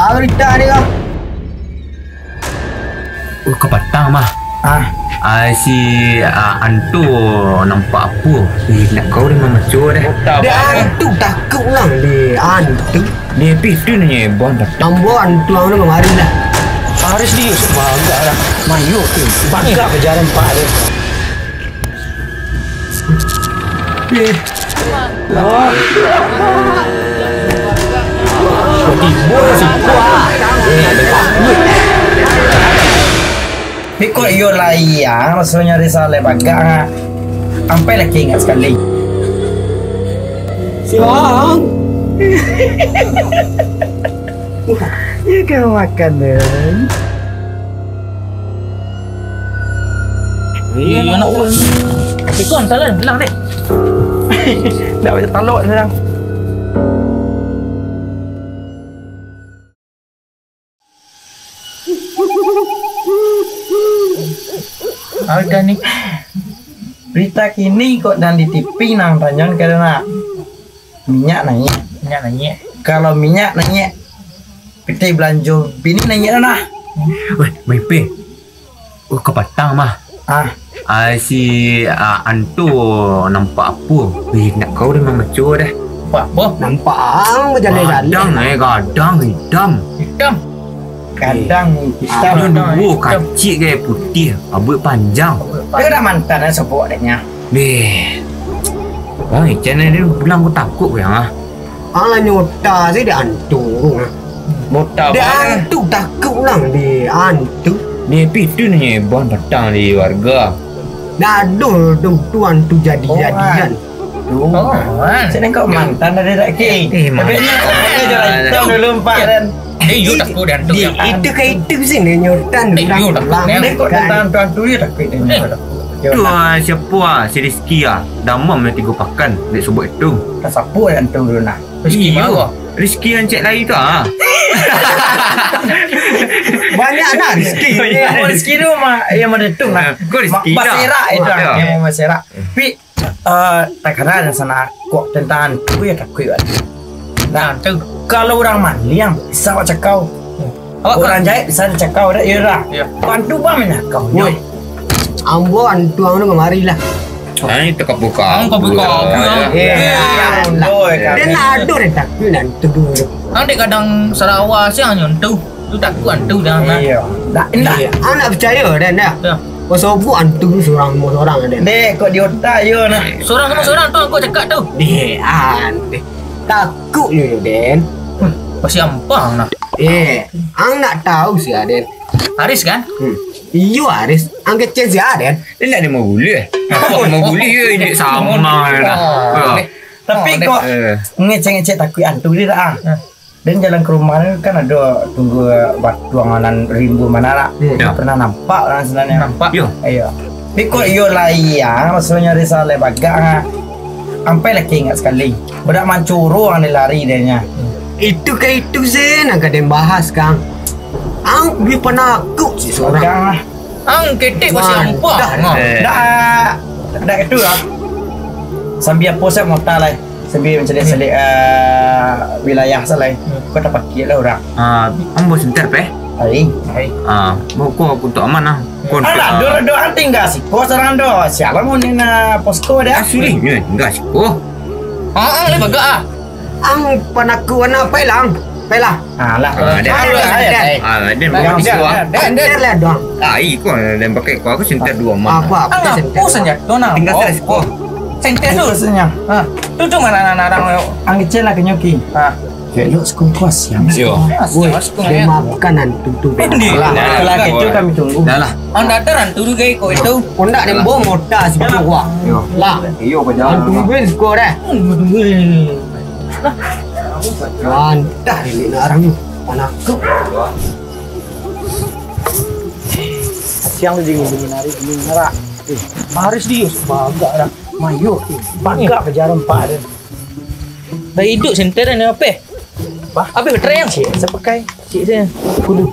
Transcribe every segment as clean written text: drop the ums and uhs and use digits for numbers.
berita ni kau. Kau patang mah. Si Antu nampak apa? Nak kau dia macam dah. Dia hantu takut lang dia hantu. Dia pitu ni bon dah. Tambah hantu orang tu kemarin dah. Harus dia sebagak dah. Mayu tu. Bagak kejaran pak dia. Tiba si kuat. Ikut yo layang rasanya risalah bagak. Sampai lagi ingat sekali. Siang. Ya kau makan deh. Iya nak uang. Ikon salah bilang dek. Dah macam taluk sekarang. Ada ni. Berita kini kok dan di TV nang tanyakan karena minyak naik. Kalau minyak naik, kita belanja bini naik dah. Weh, Maipe. Kau patang mah. Si Antu nampak apa? Nak kau dia macam dah. Apa? Nampak berjalan-jalan. Gadang hitam. Kadang Hitam dua kacik ke putih, rambut panjang. Dia dah mantan dah sebut adanya. Bang, channel dia bilang aku takut ke yang Alah nyota sih dia hantu. Mota Dia hantu takut lang dia hantu. Dia pitu ni bon petang di warga. Gaduh tu hantu jadi-jadian. Saya kau mantan dah dia tak ke. Tapi ni jalan dulu empat dan You takut dan tu yang itu ke itu sih dia nyotan you takut dia kok datang tu dia takut dia. Tu siapa si Rizky damam yang 3 pakan dia sebut itu. Tak siapa yang tu dulu nak. Rizky mana? Rizky yang cek lari tu Banyak nak Rizky. Rizky tu yang mana tu nak. Kau Rizky dah. Maserak itu yang Maserak. Tapi tak kena sana kok tentang tu ya takut. Nah, kalau orang Maliang bisa cakau. Orang Jait bisa cakau dah ya dah. Bantu bang mana kau. Ambo antu ang kemari lah. Ini tak buka. Kau buka. Dia nak adur takut nanti dulu. Adik kadang Sarawak siang nyontu. Tu takut antu dah. Iya. Anak percaya dan dah. Pasal bu antu seorang ada. Dek kok di otak yo nah. Seorang sama seorang tu aku cakap tu. Dek takut je Den. Pasti ampang nak. Ang nak tahu sih Aden. Haris kan? Iyo Haris, ang kecil si Aden. Dia nak dia mau boleh. Apa mau boleh je ini sama dah. Tapi kok ngecek-ngecek takut hantu dia dah. Dan jalan ke rumah ni kan ada tunggu batu anganan rimbu mana lah. Pernah nampak orang sebenarnya. Nampak. Iya. Tapi kok iyo layang rasanya risalah bagak. Sampai lagi ingat sekali. Budak mancuru orang ni lari dia. Itu ke itu sih nak ada bahas Kang. Ang dia penakut si seorang. Ang ketik pasti ampang. Dah itu lah. Sambil posap mata lah. Sambil mencari wilayah salai. Kau tak pakai lah orang. Ambo sentar pe. Hai. Mau kau untuk aman lah. Ada doa tinggal sih. Kau serang doa. Siapa mau ni na posko dah? Asli ni enggak sih. Ang bagak ah. Ang penakut anak pelang. Pelang. Lah. Dia Yang dia lah doang. Kau dan pakai kau aku sentar 2 mah. Apa Ang aku senjak tu nak. Tinggal saya kau. Sentet tu. Rasanya. Tu cuma anak-anak Ang kecil lah kenyoki. Yuk sekolah kuas yang. Woi, dia makan hantu tu. Kalau itu kami tunggu. Dah lah. Ang dataran tu juga ikut itu. Kondak dia bawa motor sebuah wah. Lah. Iyo berjalan. Tungguin sekolah dah. Mantap ini orang ni. Anakku. Siang dingin hari dingin merah. Haris dia bagak dah. Mayu. Bagak kejaran pak dia. Dah hidup center ni apa? Apa ketrayang Cik sepakai. Cik dia. Kudu.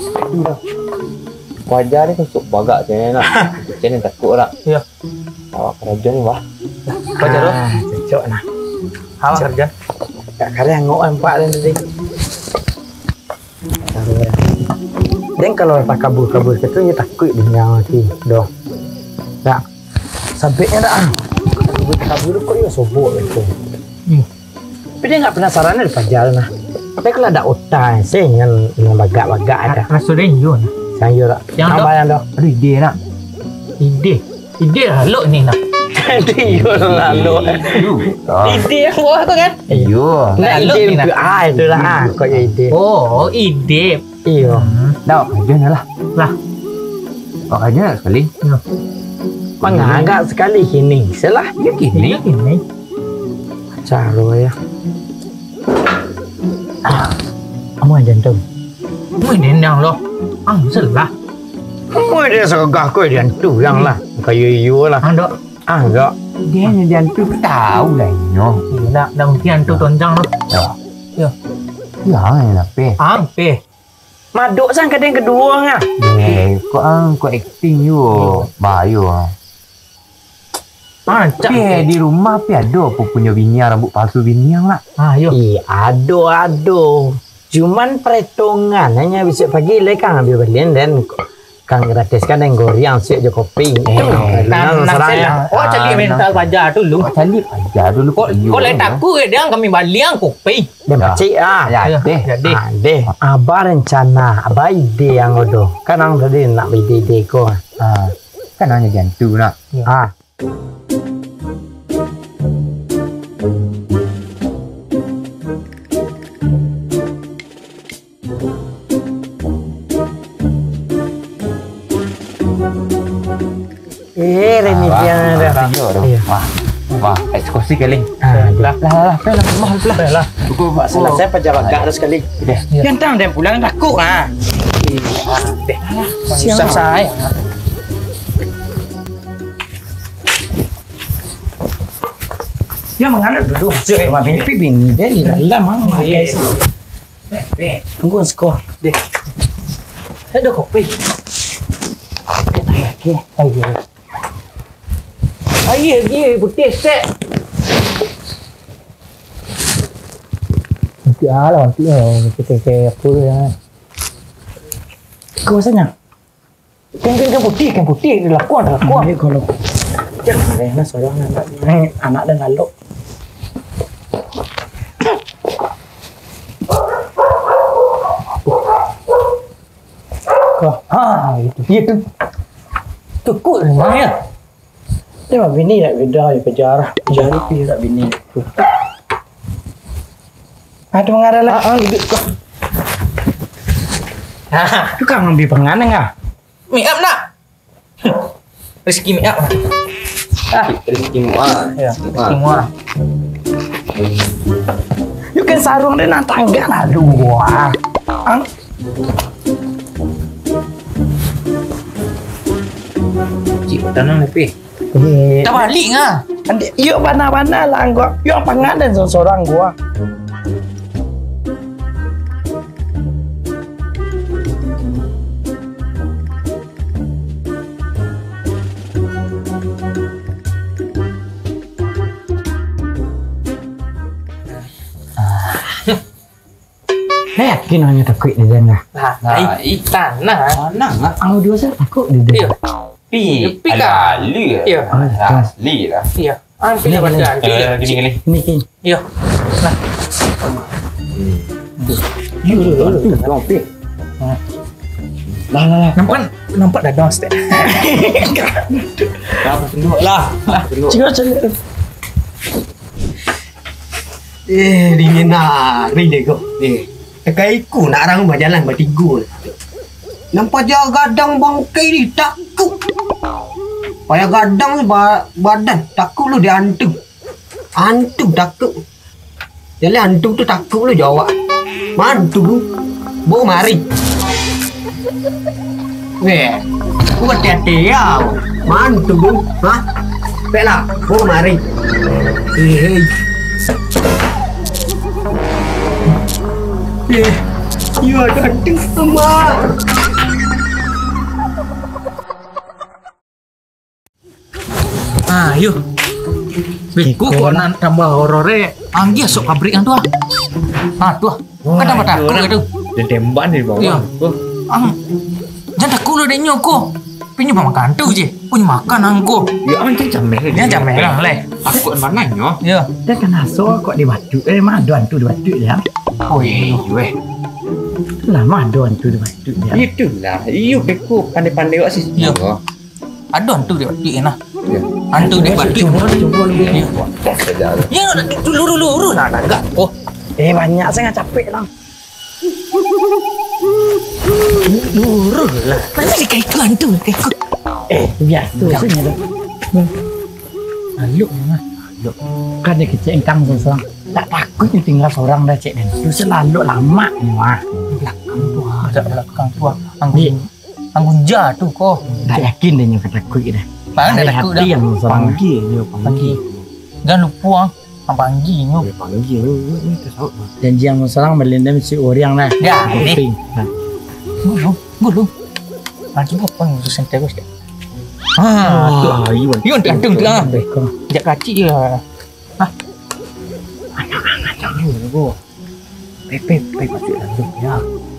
Wajar ni tusuk bagak je nak. Macam ni takut lah. Ya. Awak kerja ni wah. Wajar tu. Cocok nah. Awak kerja. Tak kali ngok empat dan tadi. Dan kalau tak kabur-kabur itu ya takut dia nanti. Doh. Tak. Sampai dah. Kabur kok ya sobok itu. Tapi dia enggak penasaran di Fajar nah. Tapi kalau ada utang sih yang bagak-bagak ada. Rasanya yo. Saya tak. Yang bayang dah. Aduh, ide nak. Ide haluk ni nak. Ide lalu. Ide yang bawah tu kan? Iyo. Nah, ide itu itu lah. Kok ya ide. Oh, ide. Iyo. Dah, kerja ni lah. Lah. Kau kerja sekali. Mengagak sekali kini. Salah. Ya kini. Ini. Caro ya. Kamu jantung. Mungkin yang lo. Salah. Kamu dia segagah kau jantung yang lah. Kayu iyo lah. Dok. Enggak. Dia ni jantung tahu lah nyo. Dah mungkin tu tonjang lo. Ya. Ya, lah pe. Pe. Maduk sang kadang kedua ngah. Kau acting you. Bayu. Cak. Pe di rumah pe ada apa punya binian rambut palsu binian lah. Yo. Ado. Cuman perhitungan hanya bisa pagi le kang ambil belian dan kang gratis kan yang goreng sih je kopi. Oh, cari mental baja dulu. Cari aja dulu. Kau le takut dia kami baliang kopi. Dan pacik Ya, deh. Abah rencana, abah ide yang odo. Kan ang tadi nak ide ko. Kan hanya jantung nak. Remi dia dah. Wah, eksklusi kali. Lah. Cukup mak Selesai pejabat gak sekali. Yang tang dia pulang takut Siang saya. Dia mengalir dulu. Cuma bini dia di dalam guys. Tunggu skor. Deh. Ada kopi. Ayo, putih set. Nanti kita apa ya? Kau sana. Kan putih lakuan. Ini kalau jangan seorang anak dan lalu. Itu. Tukuk namanya. Dia mah bini nak beda ya penjara. Penjara pi tak bini. Ada mengarah lah. Duduk kau. Tu kan ambil penganang Make up nak. Rezeki make up. Rezeki muah. Ya, rezeki muah. You kan sarung dia nak tangga lah dua. Cik tanam lebih. Tak balik ngah. Yuk mana-mana lah gua. Yuk pengantin seorang gua. Yakin hanya takut di sana. Tanah. Ang dua saya takut di sana. Pi kali. Ya. Asli lah. Ya. Pilih baca. Gini. Ini. Ya. Nah. Lah. Nampak dah downstairs. Lah. Cik. Dingin nak ni kau. Tekai ku nak orang berjalan bertiga. Nampak je gadang bangkai ni takut. Payah gadang badan takut lu dia hantu. Hantu takut. Jadi hantu tu takut lu jawab. Mantu lu. Bawa mari. Weh. Ku berhati-hati ya. Mantu lu. Ha? Baiklah. Bawa mari. Hei. You ada semua. Yuk. Beku kok nak tambah horor Anggi sok pabrik yang tu tu. Kan tambah takut itu. Dan tembak dari bawah. Ya. Jangan takut lo denyo ko. Punya makan tu je. Punya makan angko. Ya macam camel. Dia camel lah le. Aku mana nyo? Ya. Dia kena so kok di batu. Mah doan tu di batu dia. Oh iya. Lah mah doan tu di batu dia. Itulah. Iyo beku pandai-pandai wak sih. Ya. Adon tu dia batu nah. Antu dia batu. Ya. Ya dulu nah enggak. Oh. Banyak saya capek lah. Lurus lah. Mana si kayak tu kayak. Biasa saja dah. Lalu mah. Kan dia kecil engkang seorang. Tak takut ni tinggal seorang dah cek dan tu selalu lama ni mah. Belakang tua. Anggun jatuh kok. Tak yakin dia nyuka takut dah. Mana dah takut dah. Yang seorang Panggil. Jangan lupa panggil nyo. Panggil ni tahu. Janji yang seorang melindungi si orang lah. Ya, ni. Gulu. Lagi apa yang susah terus dia. Iwan gantung tu lah. Jak kacik je. Anak-anak jangan dulu. Pepe pasuk dalam ya.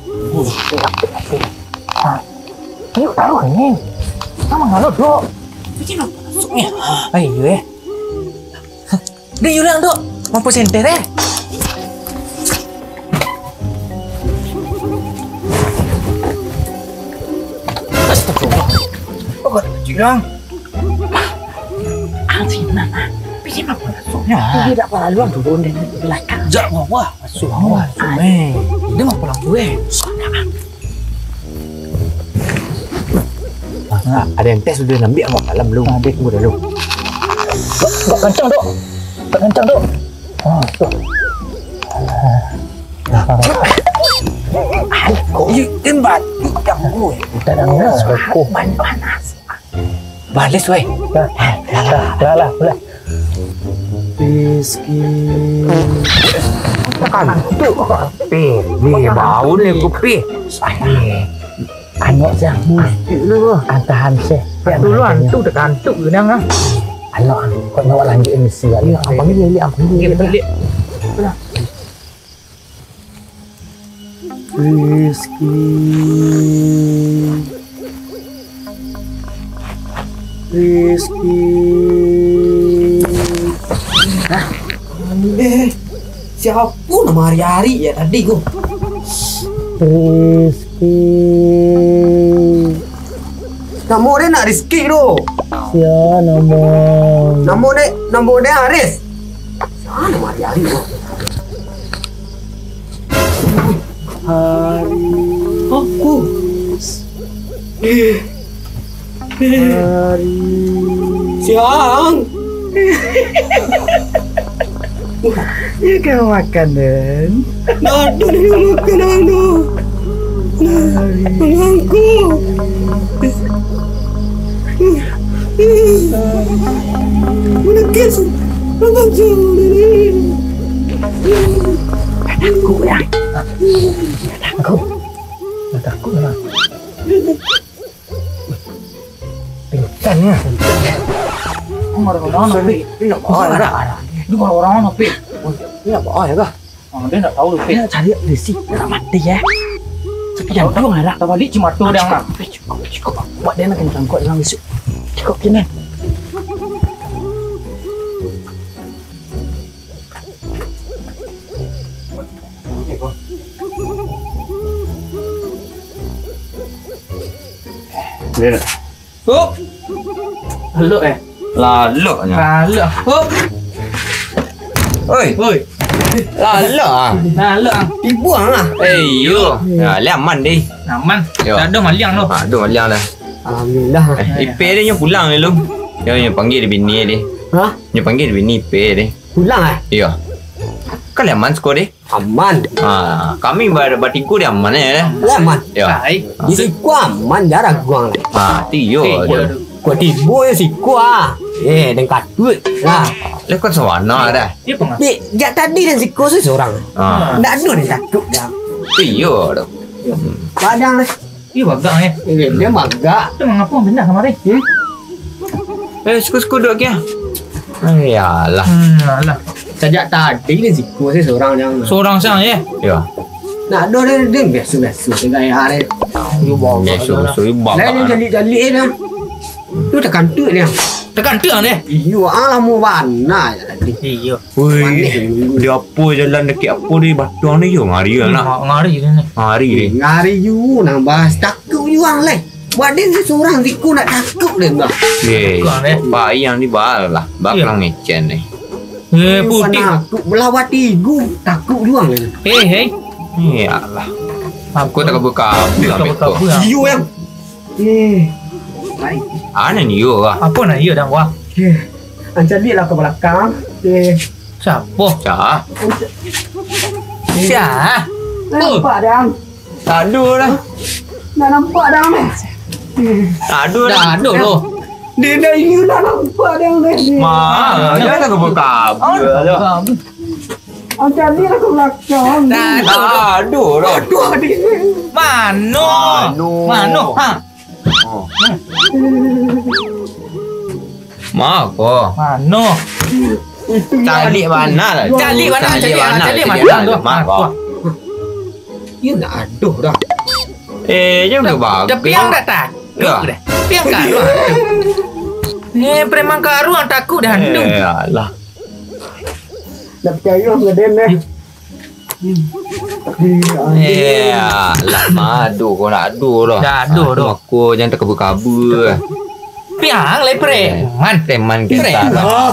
Ini taruh ni. Sama kalau dok. Macam mana masuknya? Ayo dia yulang dok. Mampu senter Astagfirullah. Apa kecil lang? Alsina. Pergi mana masuknya? Tidak pernah luar turun dari belakang. Jak wah masuk. Dia mau pulang gue. Ada yang tes sudah ambil awak malam belum? Dia tunggu dulu. Tak kencang dok. Tak kencang dok. Tuh. Kok tembak yang gue. Tak ada ngas kok panas. Balis weh. Lah. Rizki. Kan tu ni bau ni kopi. Anak saya mesti lu antahan saya. Dulu antu tak antu nang ah. Anak kok nak lanjut misi lagi. Apa ni apa ni? Rizki. Siapa nama hari-hari ya tadi kau? Rizki. Nama dia nak Rizki tu. Ya nama. Nama dia Haris. Siapa nama hari-hari tu? Aku. Siang. Ya kau makanan. Nada dia makanan tu. Menangku. Menangkis. Aku ya. Aku lah. Pingsannya. Orang-orang nabi. Dia orang nabi. Ini apa ya kah? Dia tak tahu nabi. Dia cari resi. Dia mati ya. Sekian tu ada. Tak balik cuma tu dia nak. Cukup. Buat dia nak kencang kau dalam besok. Cukup kini. Dia Hop. Lalu laloknya. Lalu. Hop. Oi. Lalok. Lalu. Dibuang lah. Yo. Laman deh. Aman. Yo. Dah ada maliang tu. Tu maliang dah. Alhamdulillah. Ipe dia yang pulang ni lu. Dia panggil dia bini dia. Hah? Dia panggil dia bini Ipe dia. Pulang eh? Yo. Kan aman skor dia. Aman. Kami bertiku dia aman ya. Aman. Yo. Baik. Di siku aman jarang guang lah. Tiyo. Kau tibu ya siku ah. Dan katut lah. Lekot sawana dah. Dia pengah. Dek, jak tadi dan siku tu seorang. Tak ada yang takut dah. Tiyo. Padang lah. Dia bagang Dia magak. Tu mengapa benda kemarin? Suku-suku duduk kia. Yalah. Alah. Sejak tadi dan siku saya seorang yang. Seorang sang ya. Yo. Nak ada dia biasa-biasa dengan hari. You bawa. So bang. Lain jali-jali dah. Tu tekan tu dia. Tekan tiang ni. You alamu mana jadi. Iya. Woi, dia apa jalan dekat apa di Batuang ni yo ngari nak. Ngari ni. Ngari ni. Ngari you nang bahas takut you ang leh. Buat dia seorang siku nak takut dia bah. Ye. Pak yang di bal lah. Baklang ngecen ni. Putih. Takut belawat tigu takut you ang leh. Hei. Ya lah. Aku tak kabur-kabur. You yang. Baik. Ana ni yo lah. Apa nak ya dah wah? Anca dia lah ke belakang. Siapa? Cah. Siapa? Nampak dah. Tak ada lah. Dah nampak dah. Tak ada lah. Dah ada loh. Dia dah you dah nampak dah. Jangan kabur-kabur. Anca dia lah ke belakang. Dah ada. Ada lah. Aduh dia. Mano? Ha. Mak ko. Mano? Calik mana lah? Calik mana tu? Mak ko. You dah aduh dah. Jangan tu bang. Dah piang dah tak? Ya. Piang karu. Preman karu yang takut dah hantu. Alah. Dah percaya dengan dia ni. Alah madu kau nak adu lah. Dah adu dah. Aku jangan terkabur-kabur. Piang le preman. Teman kita lah.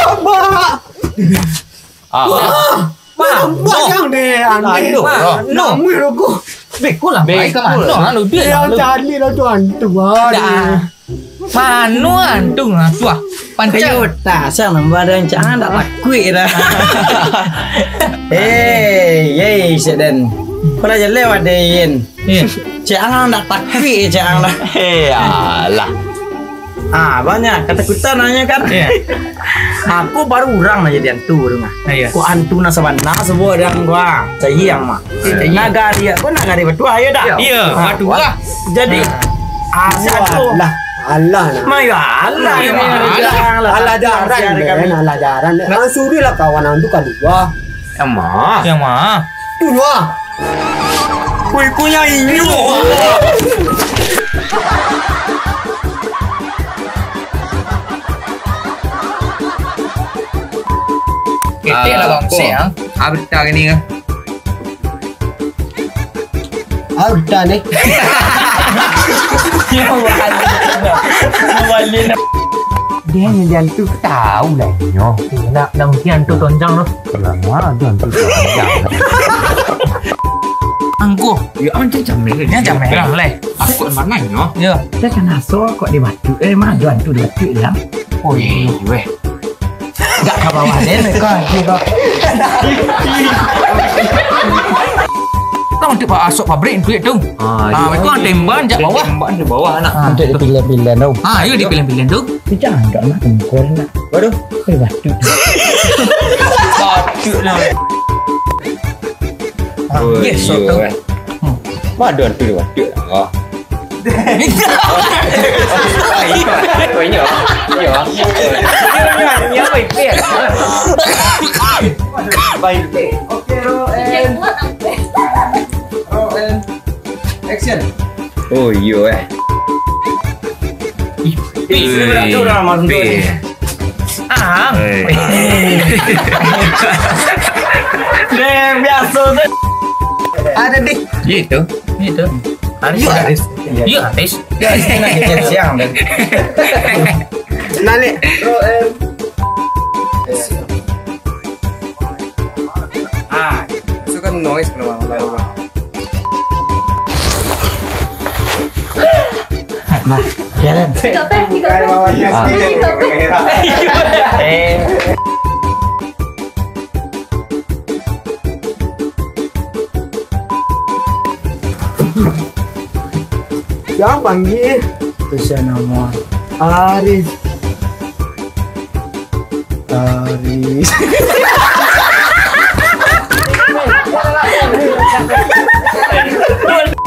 Nampak yang dia. Aduh. Nama aku. Beku lah. Baik ke mana? Lalu dia. Yang cari lah tu hantu. Dah. Mano hantu tu ah. Pancang. Tak, saya nak buat dan jangan tak takut dah. Seden. Kau dah lewat dein. Jangan tak takut jangan lah. Alah. Banyak ketakutan nanya kan. Aku baru orang aja dia hantu rumah. Ku hantu na sabana sebuah yang gua. Sayang mah. Nagari aku nagari betul ayo dah. Iya, batu lah. Jadi satu Allah. Allah nak. Mayu Allah. Allah jaran. Suri lah kawan hantu kedua. Emang. Yang mana? Tu lah. Kui punya inyu. Ketik lah bang siang. Berita ni kan. Udah ni. Dia ni dia tu tahu lah nyo. Nak mungkin hantu tonjang tu. Kalau mana dia tu tahu. Angku. Ya macam jamel. Ni jam merah leh. Aku mana nyo? Ya. Saya kan aso kok di batu. Mana juan tu di batu dia. Oh iya. Weh. Enggak ke bawah dia kok. Kau untuk masuk pabrik duit tu. Kau tembak jak bawah. Tembak di bawah nak. Untuk dipilih-pilih tau. Ya dipilih-pilih tu. Jangan tak nak tengkol nak. Waduh. Di batu. Batu lah. Yes, so tu. Mana tu di batu lah. Ya baik. Baik. Okey, Roen. Action. Oh yo Biasa tu. Ada deh. Gitu. Itu. Haris. Ya Haris. Nak kerja siang dan. Nalik. Roen. Masukkan noise kalau mau. Jalan. Jangan panggil. Terus nama Aris. Aris.